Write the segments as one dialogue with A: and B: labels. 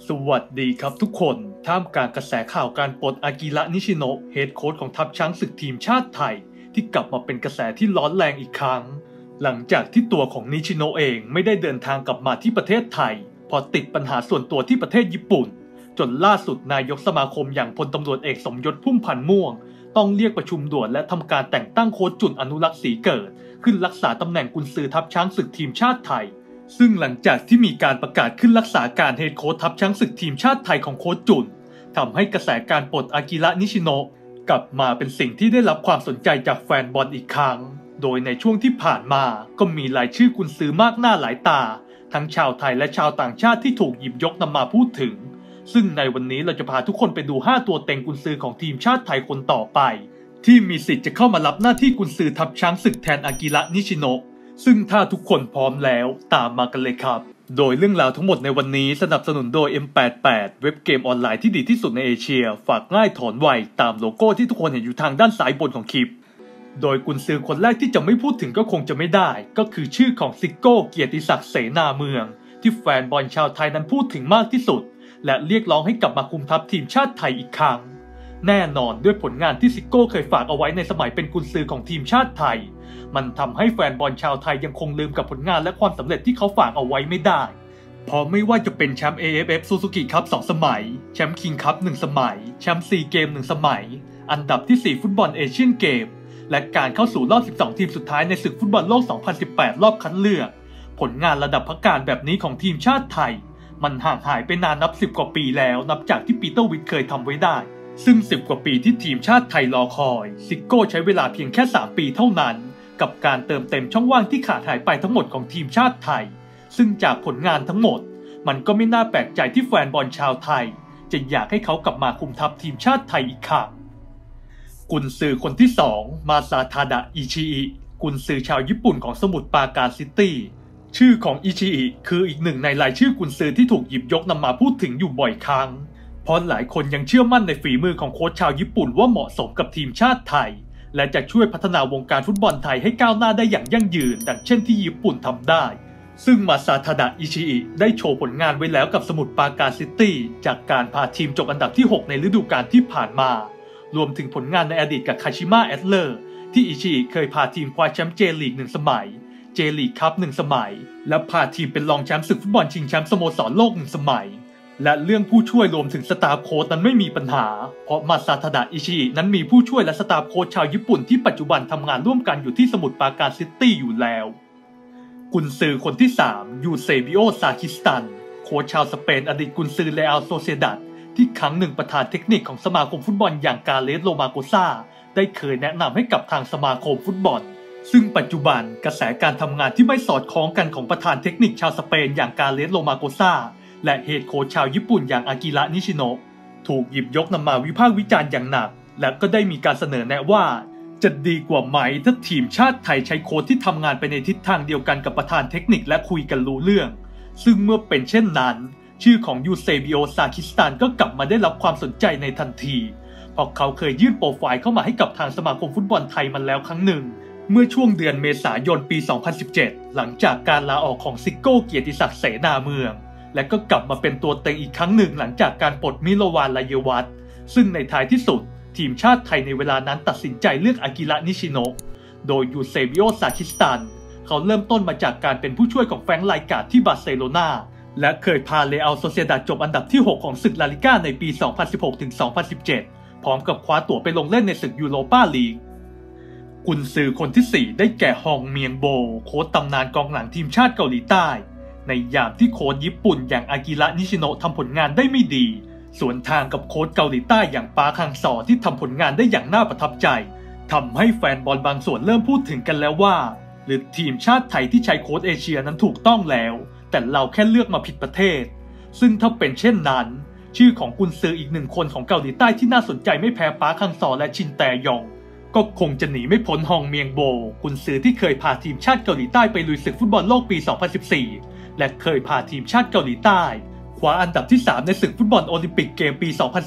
A: สวัสดีครับทุกคนท่ามกลางกระแสข่าวการปลดอากิระนิชิโนะเฮดโค้ชของทัพช้างศึกทีมชาติไทยที่กลับมาเป็นกระแสที่ร้อนแรงอีกครั้งหลังจากที่ตัวของนิชิโนะเองไม่ได้เดินทางกลับมาที่ประเทศไทยพอติดปัญหาส่วนตัวที่ประเทศญี่ปุ่นจนล่าสุดนายกสมาคมอย่างพลตำรวจเอกสมยศพุ่มพันธ์ม่วงต้องเรียกประชุมด่วนและทำการแต่งตั้งโค้ชจุนอนุรักษ์ศรีเกิดขึ้นรักษาตำแหน่งกุนซือทัพช้างศึกทีมชาติไทยซึ่งหลังจากที่มีการประกาศขึ้นรักษาการเฮดโค้ชทัพช้างศึกทีมชาติไทยของโค้ชจุนทำให้กระแสการปลดอากิระนิชิโนะกลับมาเป็นสิ่งที่ได้รับความสนใจจากแฟนบอลอีกครั้งโดยในช่วงที่ผ่านมาก็มีรายชื่อกุนซือมากหน้าหลายตาทั้งชาวไทยและชาวต่างชาติที่ถูกหยิบยกนำมาพูดถึงซึ่งในวันนี้เราจะพาทุกคนไปดู5ตัวเต็งกุนซือของทีมชาติไทยคนต่อไปที่มีสิทธิ์จะเข้ามารับหน้าที่กุนซือทัพช้างศึกแทนอากิระนิชิโนะซึ่งถ้าทุกคนพร้อมแล้วตามมากันเลยครับโดยเรื่องราวทั้งหมดในวันนี้สนับสนุนโดย M88 เว็บเกมออนไลน์ที่ดีที่สุดในเอเชียฝากง่ายถอนไวตามโลโก้ที่ทุกคนเห็นอยู่ทางด้านซ้ายบนของคลิปโดยกุนซือคนแรกที่จะไม่พูดถึงก็คงจะไม่ได้ก็คือชื่อของซิโก้เกียรติศักดิ์เสนาเมืองที่แฟนบอลชาวไทยนั้นพูดถึงมากที่สุดและเรียกร้องให้กลับมาคุมทัพทีมชาติไทยอีกครั้งแน่นอนด้วยผลงานที่ซิโก้เคยฝากเอาไว้ในสมัยเป็นกุนซือของทีมชาติไทยมันทำให้แฟนบอลชาวไทยยังคงลืมกับผลงานและความสำเร็จที่เขาฝากเอาไว้ไม่ได้เพราะไม่ว่าจะเป็นแชมป์ AFF Suzuki Cup 2 สมัยแชมป์ King Cup 1 สมัยแชมป์ซีเกม1 สมัยอันดับที่4ฟุตบอลเอเชียนเกมและการเข้าสู่รอบ12ทีมสุดท้ายในศึกฟุตบอลโลก 2018 รอบคัดเลือกผลงานระดับพักการแบบนี้ของทีมชาติไทยมันห่างหายไปนานนับ10 กว่าปีแล้วนับจากที่ปีเตอร์วิทเคยทำไว้ได้ซึ่ง10 กว่าปีที่ทีมชาติไทยรอคอยซิโก้ใช้เวลาเพียงแค่3 ปีเท่านั้นกับการเติมเต็มช่องว่างที่ขาดหายไปทั้งหมดของทีมชาติไทยซึ่งจากผลงานทั้งหมดมันก็ไม่น่าแปลกใจที่แฟนบอลชาวไทยจะอยากให้เขากลับมาคุมทัพทีมชาติไทยอีกครั้งกุนซือคนที่2มาซาทาดะอิชิอิกุนซือชาวญี่ปุ่นของสมุทรปราการซิตี้ชื่อของอิชิอิคืออีกหนึ่งในรายชื่อกุนซือที่ถูกหยิบยกนำมาพูดถึงอยู่บ่อยครั้งเพราะหลายคนยังเชื่อมั่นในฝีมือของโค้ชชาวญี่ปุ่นว่าเหมาะสมกับทีมชาติไทยและจะช่วยพัฒนาวงการฟุตบอลไทยให้ก้าวหน้าได้อย่างยั่งยืนดังเช่นที่ญี่ปุ่นทำได้ซึ่งมาซาทาดะอิชิอิได้โชว์ผลงานไว้แล้วกับสมุทรปราการซิตี้จากการพาทีมจบอันดับที่6ในฤดูกาลที่ผ่านมารวมถึงผลงานในอดีตกับคาชิมะแอตเลอร์ที่อิชิอิเคยพาทีมคว้าแชมป์เจลีก1 สมัยเจลีกคัพ1 สมัยและพาทีมเป็นรองแชมป์ศึกฟุตบอลชิงแชมป์สโมสรโลก1 สมัยและเรื่องผู้ช่วยรวมถึงสตาฟโค้ชนั้นไม่มีปัญหาเพราะมาซาทาดะอิชิอินั้นมีผู้ช่วยและสตาฟโค้ชชาวญี่ปุ่นที่ปัจจุบันทำงานร่วมกันอยู่ที่สมุทรปราการซิตี้อยู่แล้วกุนซือคนที่3ยูเซบิโอซาคิสตันโค้ชชาวสเปนอดีตกุนซือเรอัลโซเซดัดที่ครั้งหนึ่งประธานเทคนิคของสมาคมฟุตบอลอย่างกาเลสโลมาโกซาได้เคยแนะนำให้กับทางสมาคมฟุตบอลซึ่งปัจจุบันกระแสการทำงานที่ไม่สอดคล้องกันของประธานเทคนิคชาวสเปนอย่างกาเลสโลมาโกซาและเฮดโค้ชชาวญี่ปุ่นอย่างอากิระนิชิโนะถูกหยิบยกนำมาวิพากษ์วิจารณ์อย่างหนักและก็ได้มีการเสนอแนะว่าจะดีกว่าไหมถ้าทีมชาติไทยใช้โค้ชที่ทำงานไปในทิศทางเดียวกันกับประธานเทคนิคและคุยกันรู้เรื่องซึ่งเมื่อเป็นเช่นนั้นชื่อของยูเซบิโอซาคิสตันก็กลับมาได้รับความสนใจในทันทีเพราะเขาเคยยื่นโปรไฟล์เข้ามาให้กับทางสมาคมฟุตบอลไทยมันแล้วครั้งหนึ่งเมื่อช่วงเดือนเมษายนปี 2017 หลังจากการลาออกของซิโก้เกียรติศักดิ์เสนาเมืองและก็กลับมาเป็นตัวเต็งอีกครั้งหนึ่งหลังจากการปลดมิโลวานลายวัตซึ่งในท้ายที่สุดทีมชาติไทยในเวลานั้นตัดสินใจเลือกอากิระนิชิโนะโดยยูเซบิโอซาคิสตันเขาเริ่มต้นมาจากการเป็นผู้ช่วยของแฟรงค์ ไลการ์ดที่บาร์เซโลนาและเคยพาเรอัลโซเซดัดจบอันดับที่6ของศึกลาลิก้าในปี 2016-2017 พร้อมกับคว้าตั๋วไปลงเล่นในศึกยูโรปาลีกกุนซือคนที่4ได้แก่ฮองเมียงโบโค้ชตำนานกองหลังทีมชาติเกาหลีใต้ในยามที่โค้ชญี่ปุ่นอย่างอากิระนิชิโนะทำผลงานได้ไม่ดีส่วนทางกับโค้ชเกาหลีใต้อย่างปาร์คฮังซอที่ทำผลงานได้อย่างน่าประทับใจทำให้แฟนบอลบางส่วนเริ่มพูดถึงกันแล้วว่าหรือทีมชาติไทยที่ใช้โค้ชเอเชียนั้นถูกต้องแล้วแต่เราแค่เลือกมาผิดประเทศซึ่งถ้าเป็นเช่นนั้นชื่อของกุนซืออีก1 คนของเกาหลีใต้ที่น่าสนใจไม่แพ้ปาร์คฮังซอและชินแตยองก็คงจะหนีไม่พ้นฮองเมียงโบกุนซือที่เคยพาทีมชาติเกาหลีใต้ไปลุยศึกฟุตบอลโลกปี 2014 และเคยพาทีมชาติเกาหลีใต้คว้าอันดับที่3ในศึกฟุตบอลโอลิมปิกเกมปี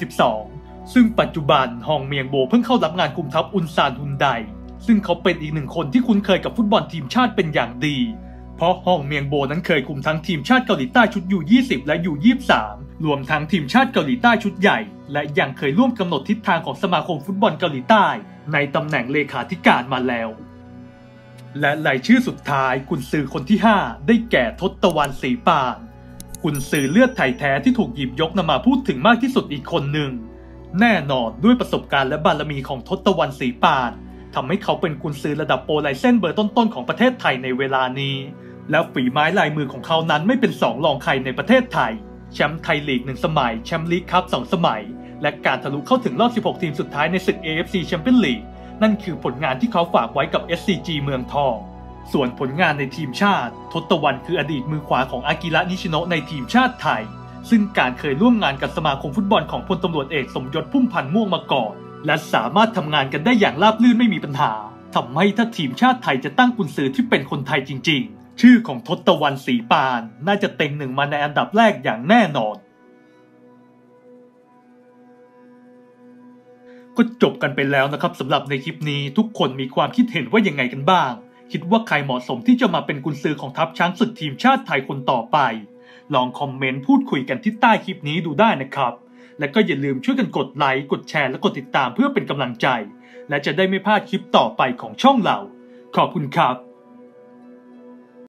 A: 2012 ซึ่งปัจจุบันฮองเมียงโบเพิ่งเข้ารับงานคุมทัพอุนซานฮุนไดซึ่งเขาเป็นอีก1 คนที่คุ้นเคยกับฟุตบอลทีมชาติเป็นอย่างดีเพราะฮองเมียงโบนั้นเคยคุมทั้งทีมชาติเกาหลีใต้ชุด U20 และ U23 รวมทั้งทีมชาติเกาหลีใต้ชุดใหญ่และยังเคยร่วมกำหนดทิศทางของสมาคมฟุตบอลเกาหลีใต้ในตำแหน่งเลขาธิการมาแล้วและรายชื่อสุดท้ายกุนซือคนที่5ได้แก่ทศวรรณ ศรีปานกุนซือเลือดไทยแท้ที่ถูกหยิบยกนำมาพูดถึงมากที่สุดอีกคนหนึ่งแน่นอนด้วยประสบการณ์และบารมีของทศวรรณ ศรีปานทำให้เขาเป็นกุนซือระดับโปรไลเซนเบอร์ต้นๆของประเทศไทยในเวลานี้และฝีไม้ลายมือของเขานั้นไม่เป็นสองรองใครในประเทศไทยแชมป์ไทยลีก1 สมัยแชมป์ลีกคัพ2 สมัยและการทะลุเข้าถึงรอบ16 ทีมสุดท้ายในศึก AFC แชมเปี้ยนลีกนั่นคือผลงานที่เขาฝากไว้กับ SCG เมืองทองส่วนผลงานในทีมชาติทศวรรณคืออดีตมือขวาของอากิระ นิชิโนะในทีมชาติไทยซึ่งการเคยร่วมงานกับสมาคมฟุตบอลของพลตำรวจเอกสมยศ พุ่มพันธ์ม่วงมาก่อนและสามารถทำงานกันได้อย่างราบรื่นไม่มีปัญหาทำให้ถ้าทีมชาติไทยจะตั้งกุนซือที่เป็นคนไทยจริงๆชื่อของทศวรรณ ศรีปานน่าจะเต็งหนึ่งมาในอันดับแรกอย่างแน่นอนก็จบกันไปแล้วนะครับสำหรับในคลิปนี้ทุกคนมีความคิดเห็นว่ายังไงกันบ้างคิดว่าใครเหมาะสมที่จะมาเป็นกุนซือของทัพช้างศึกทีมชาติไทยคนต่อไปลองคอมเมนต์พูดคุยกันที่ใต้คลิปนี้ดูได้นะครับและก็อย่าลืมช่วยกันกดไลค์กดแชร์และกดติดตามเพื่อเป็นกำลังใจและจะได้ไม่พลาดคลิปต่อไปของช่องเราขอบคุณครับ